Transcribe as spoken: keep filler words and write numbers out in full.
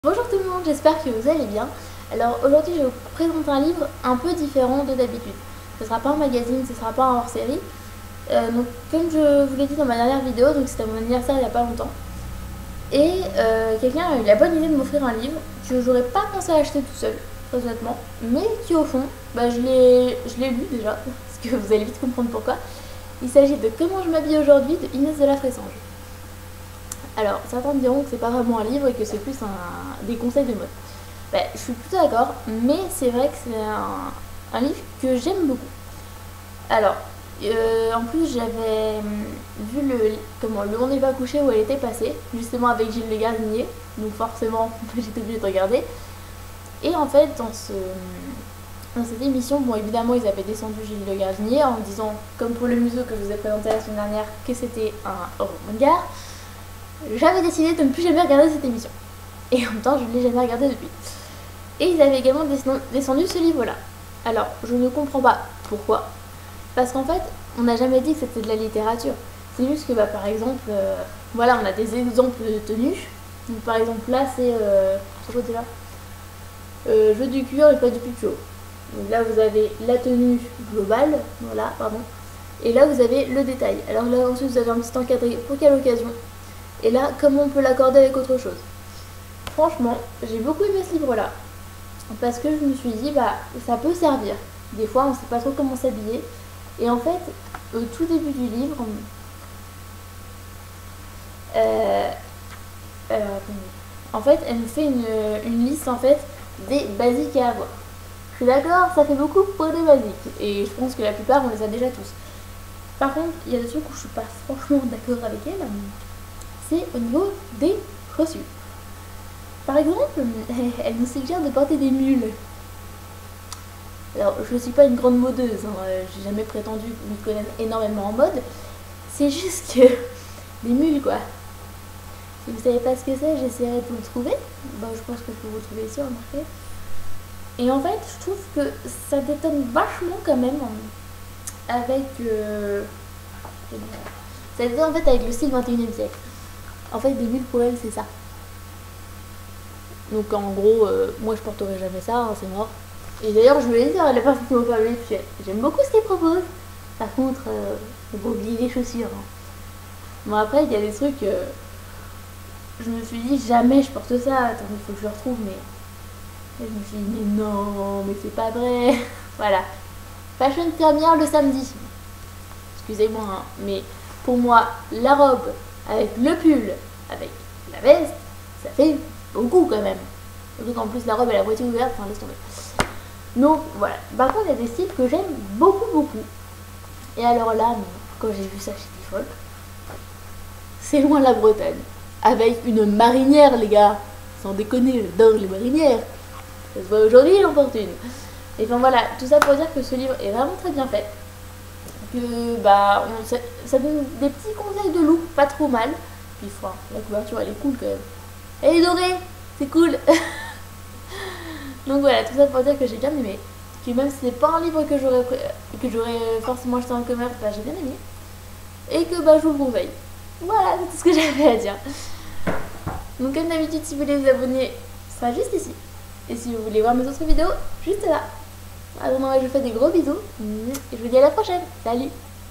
Bonjour tout le monde, j'espère que vous allez bien. Alors aujourd'hui je vais vous présenter un livre un peu différent de d'habitude. Ce ne sera pas un magazine, ce ne sera pas un hors-série. Euh, donc comme je vous l'ai dit dans ma dernière vidéo, donc c'était mon anniversaire il n'y a pas longtemps. Et euh, quelqu'un a eu la bonne idée de m'offrir un livre que j'aurais pas pensé acheter tout seul, très honnêtement. Mais qui au fond, bah, je l'ai je l'ai lu déjà, parce que vous allez vite comprendre pourquoi. Il s'agit de Comment je m'habille aujourd'hui de Inès de la Fressange. Alors, certains diront que c'est pas vraiment un livre et que c'est plus un, des conseils de mode. Ben, je suis plutôt d'accord, mais c'est vrai que c'est un, un livre que j'aime beaucoup. Alors, euh, en plus, j'avais hum, vu le, comment, le On n'est pas couché où elle était passée, justement avec Gilles Le Gardinier, donc forcément, j'étais obligée de regarder. Et en fait, dans, ce, dans cette émission, bon, évidemment, ils avaient descendu Gilles Le Gardinier en disant, comme pour le museau que je vous ai présenté la semaine dernière, que c'était un roman-gare. J'avais décidé de ne plus jamais regarder cette émission. Et en même temps, je ne l'ai jamais regardée depuis. Et ils avaient également descendu ce livre-là. Alors, je ne comprends pas pourquoi. Parce qu'en fait, on n'a jamais dit que c'était de la littérature. C'est juste que, bah, par exemple, euh, voilà, on a des exemples de tenues. Donc, par exemple, là, c'est... Euh, ce côté-là. Euh, jeu du cuir et pas du pichot. Donc là, vous avez la tenue globale. Voilà, pardon. Et là, vous avez le détail. Alors là, ensuite, vous avez un petit encadré pour quelle occasion. Et là, comment on peut l'accorder avec autre chose. Franchement, j'ai beaucoup aimé ce livre-là. Parce que je me suis dit, bah, ça peut servir. Des fois, on ne sait pas trop comment s'habiller. Et en fait, au tout début du livre, euh, alors, en fait, elle nous fait une, une liste en fait des basiques à avoir. Je suis d'accord, ça fait beaucoup pour des basiques. Et je pense que la plupart, on les a déjà tous. Par contre, il y a des trucs où je suis pas franchement d'accord avec elle. C'est au niveau des chaussures. Par exemple, elle nous suggère de porter des mules. Alors, je ne suis pas une grande modeuse, hein, j'ai jamais prétendu me connaître énormément en mode. C'est juste que des mules, quoi. Si vous savez pas ce que c'est, j'essaierai de vous le trouver. Bon, je pense que je peux vous le trouver ici, remarquez. Et en fait, je trouve que ça détonne vachement quand même avec... Euh, ça détonne en fait avec le style vingt et unième siècle. En fait, des mules pour elle, c'est ça. Donc en gros, euh, moi je porterai jamais ça, hein, c'est mort. Et d'ailleurs, je vais dire à la personne qui m'a parlé, j'aime beaucoup ce qu'elle propose. Par contre, euh, il faut oublier les chaussures. Hein. Bon, après, il y a des trucs. Euh, je me suis dit, jamais je porte ça. Attends, il faut que je le retrouve, mais. Et je me suis dit, mais non, mais c'est pas vrai. Voilà. Fashion première le samedi. Excusez-moi, hein, mais pour moi, la robe avec le pull, avec la veste, ça fait beaucoup quand même. Surtout qu'en plus la robe elle est à moitié ouverte, enfin laisse tomber. Donc voilà. Par contre il y a des styles que j'aime beaucoup beaucoup. Et alors là, quand j'ai vu ça chez Default, c'est loin la Bretagne. Avec une marinière les gars. Sans déconner, j'adore les marinières. Ça se voit aujourd'hui, il en porte une. Et enfin voilà, tout ça pour dire que ce livre est vraiment très bien fait. Que bah on, ça, ça donne des petits conseils de look, pas trop mal. Puis enfin, la couverture elle est cool quand même. Elle est dorée, c'est cool. Donc voilà, tout ça pour dire que j'ai bien aimé. Que même si c'est pas un livre que j'aurais que j'aurais forcément acheté en commerce, bah j'ai bien aimé. Et que bah je vous le conseille. Voilà, c'est tout ce que j'avais à dire. Donc comme d'habitude, si vous voulez vous abonner, ça sera juste ici. Et si vous voulez voir mes autres vidéos, juste là. Alors moi je vous fais des gros bisous. Et je vous dis à la prochaine. Salut!